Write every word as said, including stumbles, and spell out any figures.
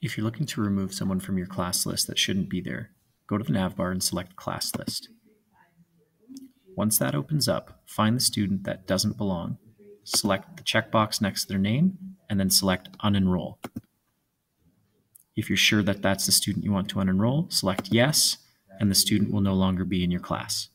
If you're looking to remove someone from your class list that shouldn't be there, go to the navbar and select Class List. Once that opens up, find the student that doesn't belong, select the checkbox next to their name, and then select Unenroll. If you're sure that that's the student you want to unenroll, select Yes, and the student will no longer be in your class.